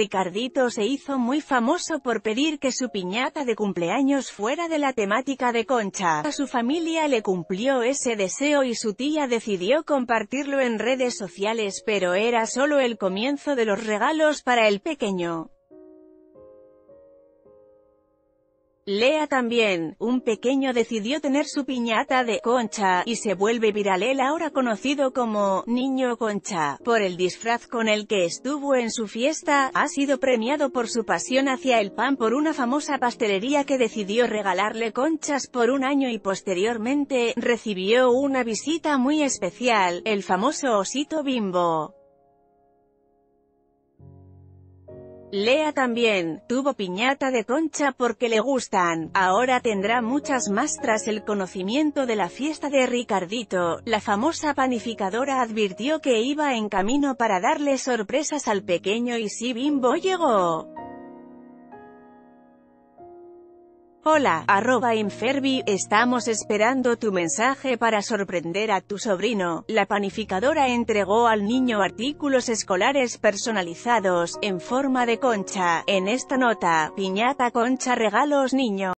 Ricardito se hizo muy famoso por pedir que su piñata de cumpleaños fuera de la temática de Concha. A su familia le cumplió ese deseo y su tía decidió compartirlo en redes sociales, pero era solo el comienzo de los regalos para el pequeño. Lea también, un pequeño decidió tener su piñata de Concha, y se vuelve viral el ahora conocido como Niño Concha, por el disfraz con el que estuvo en su fiesta. Ha sido premiado por su pasión hacia el pan por una famosa pastelería que decidió regalarle conchas por un año y posteriormente, recibió una visita muy especial, el famoso osito Bimbo. Lea también, tuvo piñata de Concha porque le gustan, ahora tendrá muchas más tras el conocimiento de la fiesta de Ricardito. La famosa panificadora advirtió que iba en camino para darle sorpresas al pequeño y si Bimbo llegó. Hola, @Infervi, estamos esperando tu mensaje para sorprender a tu sobrino. La panificadora entregó al niño artículos escolares personalizados, en forma de concha. En esta nota, piñata Concha regalos niño.